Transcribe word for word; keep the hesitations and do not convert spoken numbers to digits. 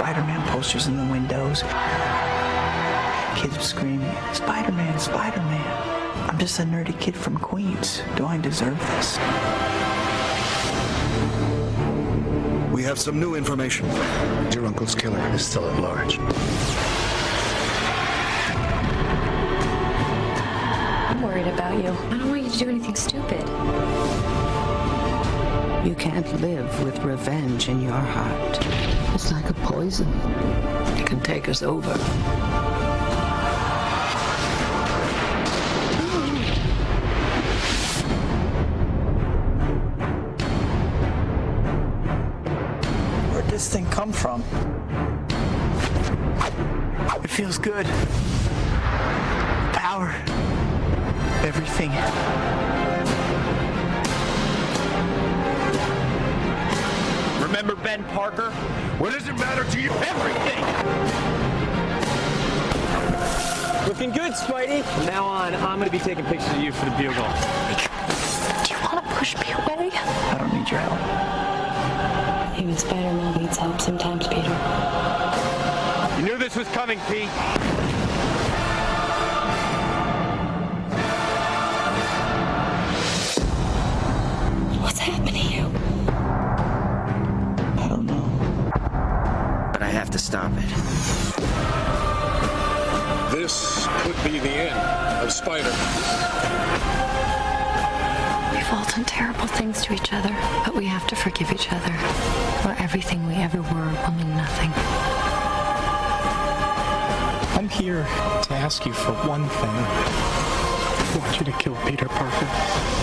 Spider-Man posters in the windows. Kids screaming, Spider-Man, Spider-Man. I'm just a nerdy kid from Queens. Do I deserve this? We have some new information. Your uncle's killer is still at large. I'm worried about you. I don't want you to do anything stupid. You can't live with revenge in your heart. It's like a poison. It can take us over. Where'd this thing come from? It feels good. Power. Everything. Remember Ben Parker? What does it matter to you? Everything! Looking good, Spidey. From now on, I'm gonna be taking pictures of you for the Bugle. Do you want to push me away? I don't need your help. Even Spider-Man needs help sometimes, Peter. You knew this was coming, Pete. What's happening to you? I don't know. But I have to stop it. This could be the end of Spider. We've all done terrible things to each other, but we have to forgive each other, or everything we ever were will mean nothing. I'm here to ask you for one thing. I want you to kill Peter Parker.